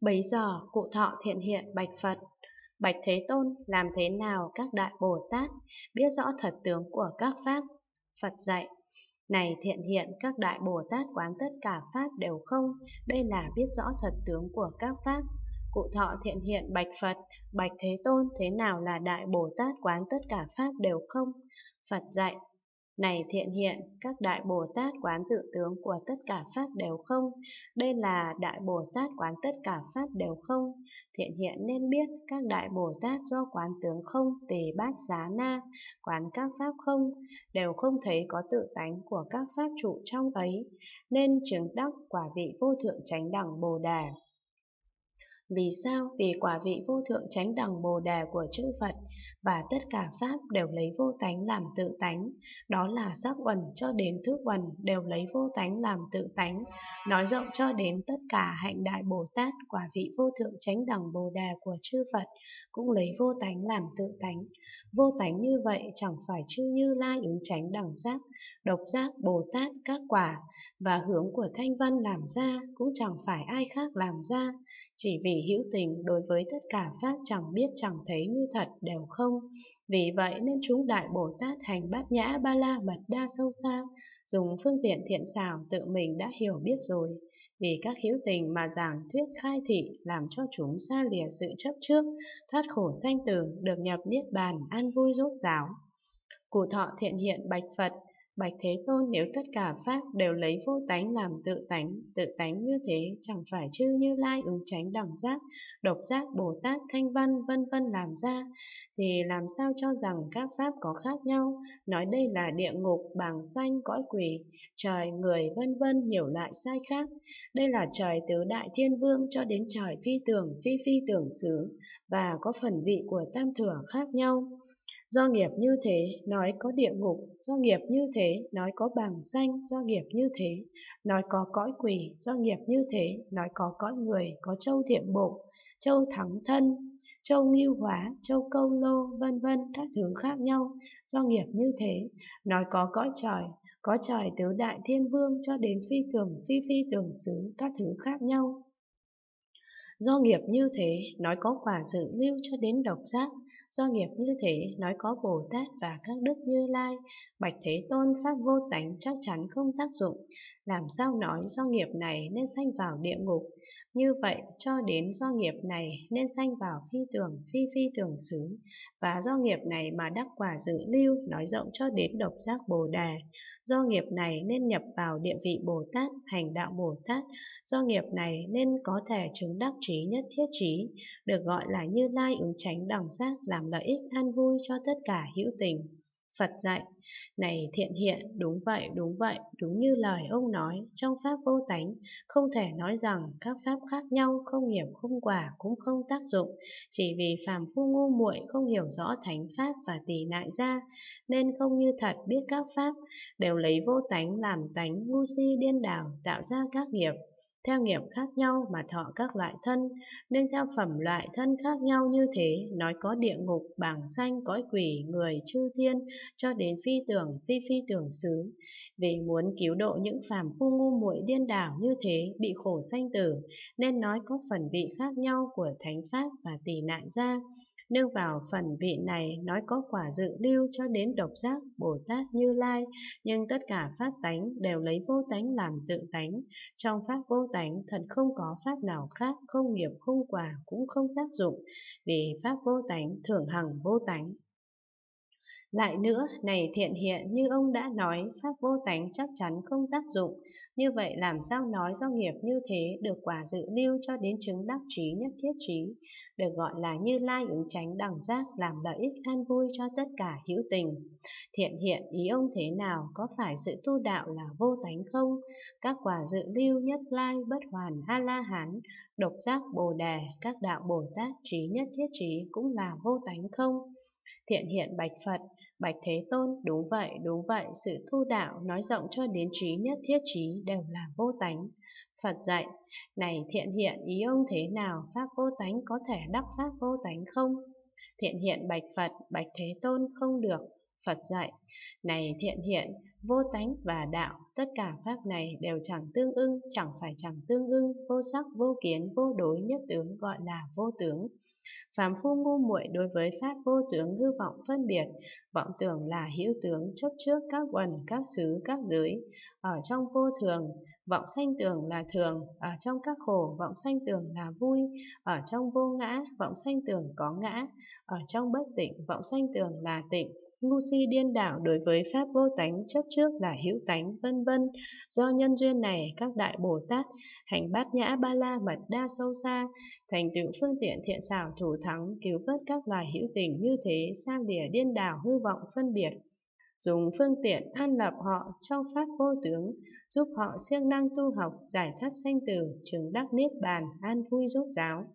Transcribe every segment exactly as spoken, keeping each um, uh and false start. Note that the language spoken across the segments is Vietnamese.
Bấy giờ cụ thọ thiện hiện bạch Phật: Bạch Thế Tôn, làm thế nào các đại Bồ Tát biết rõ thật tướng của các pháp? Phật dạy: Này thiện hiện, các đại Bồ Tát quán tất cả pháp đều không, đây là biết rõ thật tướng của các pháp. Cụ thọ thiện hiện bạch Phật: Bạch Thế Tôn, thế nào là đại Bồ Tát quán tất cả pháp đều không? Phật dạy: Này thiện hiện, các đại Bồ Tát quán tự tướng của tất cả pháp đều không, đây là đại Bồ Tát quán tất cả pháp đều không. Thiện hiện nên biết các đại Bồ Tát do quán tướng không tỳ bát xá na, quán các pháp không, đều không thấy có tự tánh của các pháp trụ trong ấy, nên chứng đắc quả vị vô thượng chánh đẳng Bồ Đề. Vì sao? Vì quả vị vô thượng chánh đẳng Bồ Đề của chư Phật và tất cả pháp đều lấy vô tánh làm tự tánh, đó là sắc uẩn cho đến thức uẩn đều lấy vô tánh làm tự tánh, nói rộng cho đến tất cả hạnh đại Bồ Tát, quả vị vô thượng chánh đẳng Bồ Đề của chư Phật cũng lấy vô tánh làm tự tánh. Vô tánh như vậy chẳng phải chư Như Lai ứng chánh đẳng giác, độc giác Bồ Tát các quả và hướng của Thanh Văn làm ra cũng chẳng phải ai khác làm ra, chỉ vì hữu tình đối với tất cả pháp chẳng biết chẳng thấy như thật đều không. Vì vậy nên chúng đại Bồ Tát hành bát nhã ba la mật đa sâu xa, dùng phương tiện thiện xảo tự mình đã hiểu biết rồi. Vì các hữu tình mà giảng thuyết khai thị, làm cho chúng xa lìa sự chấp trước, thoát khổ sanh tử, được nhập niết bàn an vui rốt ráo. Cụ thọ thiện hiện bạch Phật: Bạch Thế Tôn, nếu tất cả pháp đều lấy vô tánh làm tự tánh, tự tánh như thế chẳng phải chư Như Lai ứng chánh đẳng giác, độc giác Bồ Tát Thanh Văn vân vân làm ra, thì làm sao cho rằng các pháp có khác nhau, nói đây là địa ngục, bàng sanh, cõi quỷ, trời, người vân vân nhiều loại sai khác. Đây là trời tứ đại thiên vương cho đến trời phi tưởng, phi phi tưởng xứ, và có phần vị của tam thừa khác nhau. Do nghiệp như thế, nói có địa ngục, do nghiệp như thế, nói có bàng sanh, do nghiệp như thế, nói có cõi quỷ, do nghiệp như thế, nói có cõi người, có châu thiện bộ, châu thắng thân, châu nghiêu hóa, châu câu lô, vân vân các thứ khác nhau. Do nghiệp như thế, nói có cõi trời, có trời tứ đại thiên vương cho đến phi tưởng, phi phi tưởng xứ các thứ khác nhau. Do nghiệp như thế, nói có quả dự lưu cho đến độc giác. Do nghiệp như thế, nói có Bồ Tát và các đức Như Lai. Bạch Thế Tôn, pháp vô tánh chắc chắn không tác dụng. Làm sao nói do nghiệp này nên sanh vào địa ngục? Như vậy, cho đến do nghiệp này nên sanh vào phi tưởng, phi phi tưởng xứ. Và do nghiệp này mà đắc quả dự lưu, nói rộng cho đến độc giác Bồ Đề. Do nghiệp này nên nhập vào địa vị Bồ Tát, hành đạo Bồ Tát. Do nghiệp này nên có thể chứng đắc trí nhất thiết trí, được gọi là Như Lai ứng chánh đẳng giác, làm lợi ích an vui cho tất cả hữu tình. Phật dạy: Này thiện hiện, đúng vậy, đúng vậy, đúng như lời ông nói, trong pháp vô tánh, không thể nói rằng các pháp khác nhau, không nghiệp không quả cũng không tác dụng, chỉ vì phàm phu ngu muội không hiểu rõ thánh pháp và tỳ nại gia, nên không như thật biết các pháp đều lấy vô tánh làm tánh, ngu si điên đảo tạo ra các nghiệp. Theo nghiệp khác nhau mà thọ các loại thân, nên theo phẩm loại thân khác nhau như thế, nói có địa ngục, bàng sanh, cõi quỷ, người, chư thiên, cho đến phi tưởng, phi phi tưởng xứ. Vì muốn cứu độ những phàm phu ngu muội điên đảo như thế, bị khổ sanh tử, nên nói có phần vị khác nhau của thánh pháp và tỳ nại gia. Nêu vào phần vị này nói có quả dự lưu cho đến độc giác Bồ Tát Như Lai, nhưng tất cả pháp tánh đều lấy vô tánh làm tự tánh. Trong pháp vô tánh thật không có pháp nào khác, không nghiệp không quả cũng không tác dụng, vì pháp vô tánh thường hằng vô tánh. Lại nữa, này thiện hiện, như ông đã nói, pháp vô tánh chắc chắn không tác dụng. Như vậy làm sao nói do nghiệp như thế được quả dự lưu cho đến chứng đắc trí nhất thiết trí, được gọi là Như Lai ứng chánh đẳng giác, làm lợi ích an vui cho tất cả hữu tình. Thiện hiện, ý ông thế nào, có phải sự tu đạo là vô tánh không? Các quả dự lưu nhất lai, bất hoàn, A-la-hán, độc giác Bồ Đề, các đạo Bồ Tát, trí nhất thiết trí cũng là vô tánh không? Thiện hiện bạch Phật: Bạch Thế Tôn, đúng vậy, đúng vậy, sự tu đạo nói rộng cho đến trí nhất thiết trí đều là vô tánh. Phật dạy: Này thiện hiện, ý ông thế nào, pháp vô tánh có thể đắc pháp vô tánh không? Thiện hiện bạch Phật: Bạch Thế Tôn, không được. Phật dạy, này thiện hiện, vô tánh và đạo, tất cả pháp này đều chẳng tương ưng, chẳng phải chẳng tương ưng, vô sắc, vô kiến, vô đối, nhất tướng gọi là vô tướng. Phàm phu ngu muội đối với pháp vô tướng hư vọng phân biệt, vọng tưởng là hữu tướng, chấp trước các quần, các xứ, các giới. Ở trong vô thường, vọng sanh tưởng là thường, ở trong các khổ, vọng sanh tưởng là vui, ở trong vô ngã, vọng sanh tưởng có ngã, ở trong bất tịnh, vọng sanh tưởng là tịnh. Ngu si điên đảo đối với pháp vô tánh, chấp trước là hữu tánh, vân vân. Do nhân duyên này, các đại Bồ Tát hành bát nhã ba la mật đa sâu xa, thành tựu phương tiện thiện xảo thủ thắng, cứu vớt các loài hữu tình như thế, xa lìa điên đảo hư vọng phân biệt, dùng phương tiện an lập họ trong pháp vô tướng, giúp họ siêng năng tu học, giải thoát sanh tử, chứng đắc niết bàn, an vui rốt ráo.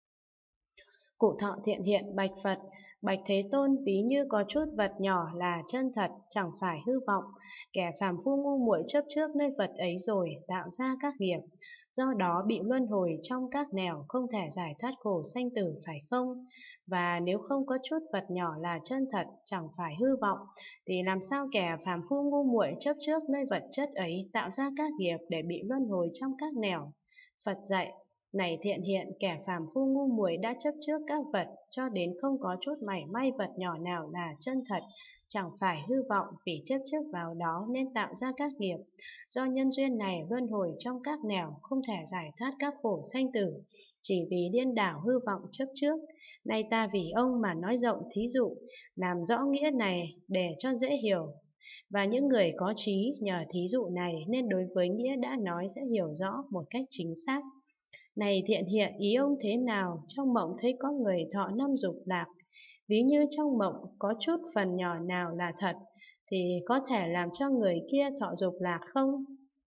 Cụ thọ thiện hiện bạch Phật, bạch Thế Tôn, ví như có chút vật nhỏ là chân thật, chẳng phải hư vọng. Kẻ phàm phu ngu muội chấp trước nơi vật ấy rồi, tạo ra các nghiệp. Do đó bị luân hồi trong các nẻo, không thể giải thoát khổ sanh tử, phải không? Và nếu không có chút vật nhỏ là chân thật, chẳng phải hư vọng, thì làm sao kẻ phàm phu ngu muội chấp trước nơi vật chất ấy, tạo ra các nghiệp để bị luân hồi trong các nẻo? Phật dạy, này thiện hiện, kẻ phàm phu ngu muội đã chấp trước các vật, cho đến không có chút mảy may vật nhỏ nào là chân thật, chẳng phải hư vọng, vì chấp trước vào đó nên tạo ra các nghiệp. Do nhân duyên này luân hồi trong các nẻo, không thể giải thoát các khổ sanh tử, chỉ vì điên đảo hư vọng chấp trước. Nay ta vì ông mà nói rộng thí dụ, làm rõ nghĩa này để cho dễ hiểu. Và những người có trí nhờ thí dụ này nên đối với nghĩa đã nói sẽ hiểu rõ một cách chính xác. Này thiện hiện, ý ông thế nào? Trong mộng thấy có người thọ năm dục lạc, ví như trong mộng có chút phần nhỏ nào là thật, thì có thể làm cho người kia thọ dục lạc không?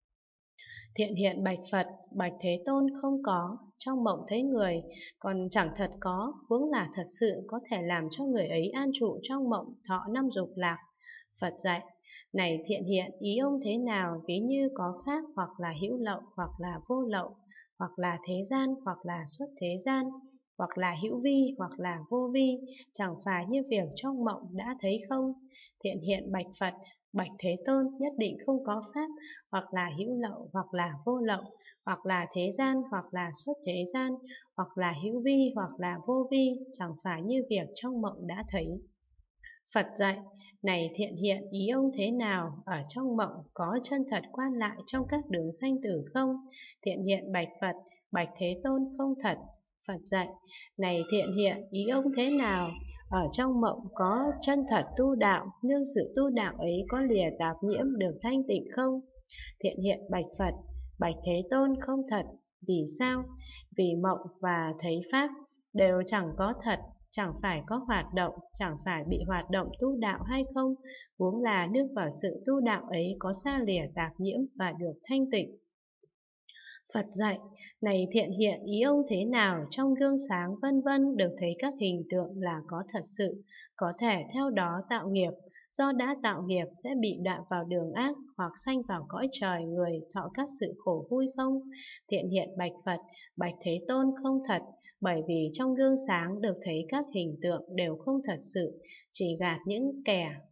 Thiện hiện bạch Phật, bạch Thế Tôn, không có. Trong mộng thấy người, còn chẳng thật có, huống là thật sự có thể làm cho người ấy an trụ trong mộng thọ năm dục lạc. Phật dạy, này thiện hiện, ý ông thế nào? Ví như có pháp hoặc là hữu lậu, hoặc là vô lậu, hoặc là thế gian, hoặc là xuất thế gian, hoặc là hữu vi, hoặc là vô vi, chẳng phải như việc trong mộng đã thấy không? Thiện hiện bạch Phật, bạch Thế Tôn, nhất định không có pháp, hoặc là hữu lậu, hoặc là vô lậu, hoặc là thế gian, hoặc là xuất thế gian, hoặc là hữu vi, hoặc là vô vi, chẳng phải như việc trong mộng đã thấy. Phật dạy, này thiện hiện, ý ông thế nào? Ở trong mộng có chân thật quan lại trong các đường sanh tử không? Thiện hiện bạch Phật, bạch Thế Tôn, không thật. Phật dạy, này thiện hiện, ý ông thế nào? Ở trong mộng có chân thật tu đạo, nương sự tu đạo ấy có lìa tạp nhiễm được thanh tịnh không? Thiện hiện bạch Phật, bạch Thế Tôn, không thật. Vì sao? Vì mộng và thấy pháp đều chẳng có thật, chẳng phải có hoạt động, chẳng phải bị hoạt động tu đạo hay không, huống là nương vào sự tu đạo ấy có xa lìa tạp nhiễm và được thanh tịnh. Phật dạy, này thiện hiện, ý ông thế nào? Trong gương sáng vân vân được thấy các hình tượng là có thật sự, có thể theo đó tạo nghiệp, do đã tạo nghiệp sẽ bị đọa vào đường ác hoặc sanh vào cõi trời người thọ các sự khổ vui không? Thiện hiện bạch Phật, bạch Thế Tôn, không thật, bởi vì trong gương sáng được thấy các hình tượng đều không thật sự, chỉ gạt những kẻ